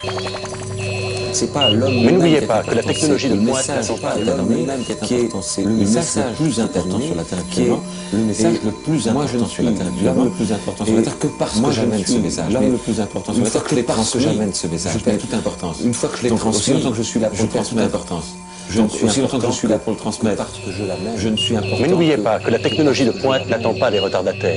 C'est pas l'homme. Mais n'oubliez pas que la technologie de pointe n'attend pas l'homme lui-même qui est important, c'est le message le plus important sur la Terre actuellement. Le message le plus important sur la Terre actuellement. L'homme le plus important sur la Terre que parce que j'amène ce message. L'homme le plus important sur la Terre que parce que j'amène ce message. Je toute importance. Une fois que je l'ai transmis, aussi longtemps que je suis là pour le transmettre. Aussi longtemps que je suis là pour le transmettre, parce que je l'amène, je ne suis important. Mais n'oubliez pas que la technologie de pointe n'attend pas les retardataires.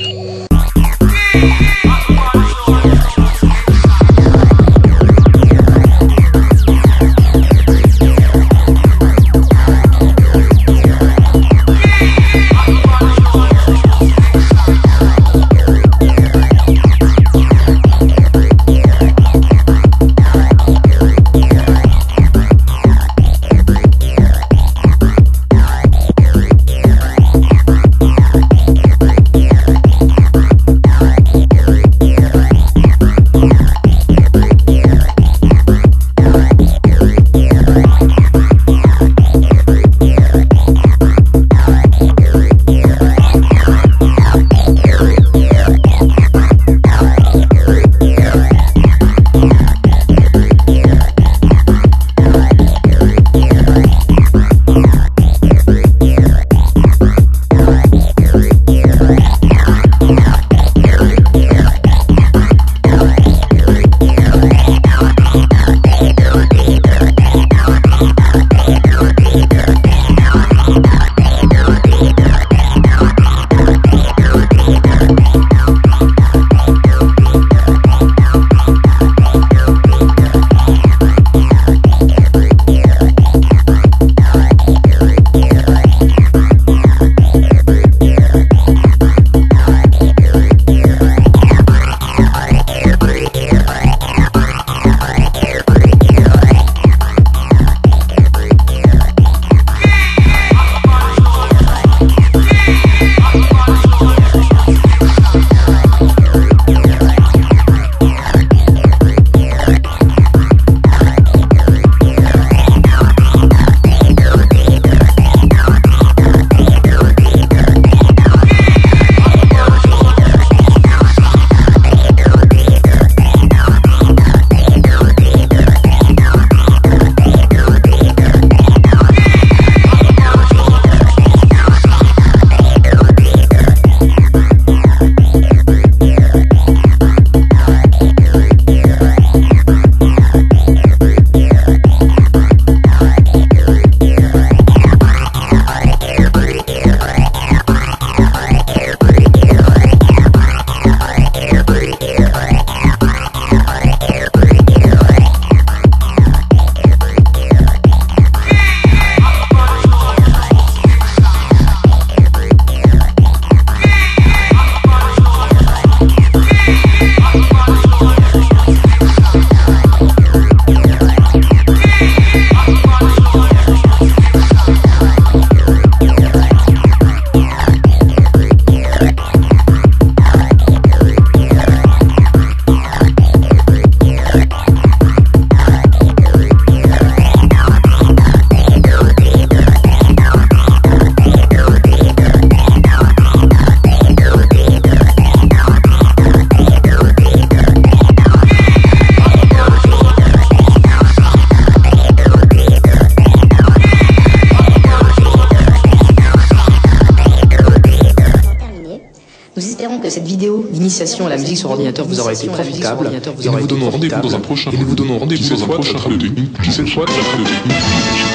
Nous espérons que cette vidéo d'initiation à la musique sur ordinateur vous aura été profitable. Et nous vous donnons rendez-vous dans un prochain. Et nous vous donnons rendez-vous dans un prochain. Qui cette fois,